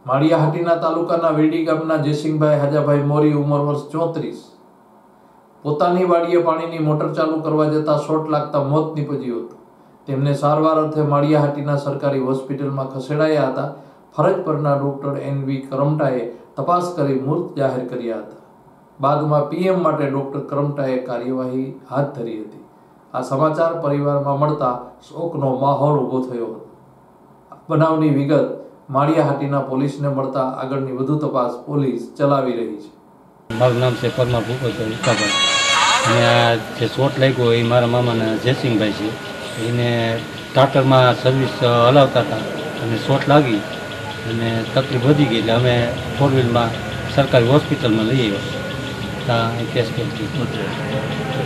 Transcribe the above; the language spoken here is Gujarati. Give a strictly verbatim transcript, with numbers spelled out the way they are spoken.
માળિયાહાટીના તાલુકાના વેડી ગામના જયસિંહભાઈ હાજાભાઈ મોરી ઉંમર વર્ષ ચોત્રીસ પોતાની વાડીએ પાણીની મોટર ચાલુ કરવા જતા શોર્ટ લાગતા મોત નીપજ્યું હતું। તેમને સારવાર અર્થે માળિયાહાટીના સરકારી હોસ્પિટલમાં ખસેડાયા હતા। ફરજ પરના ડોક્ટર એન વી કરમટાએ તપાસ કરી મૃત જાહેર કર્યા હતા। બાદમાં પીએમ માટે ડોક્ટર કરમટાએ કાર્યવાહી હાથ ધરી હતી। આ સમાચાર પરિવારમાં મળતા શોકનો માહોલ ઊભો થયો હતો। બનાવની વિગત માળિયાહાટીના પોલીસને મળતા આગળની વધુ તપાસ પોલીસ ચલાવી રહી છે। મારું નામ છે પરમાર ભૂપતભાઈ ઉકાભાઈ અને આ જે શોટ લાગ્યો એ મારા મામાના જયસિંહભાઈ છે। એને સ્ટાર્ટરમાં સર્વિસ હલાવતા હતા અને શોટ લાગી અને તકલીફ વધી ગઈ એટલે અમે ફોર વ્હીલમાં સરકારી હોસ્પિટલમાં લઈ આવ્યા ત્યાં કેસ કરી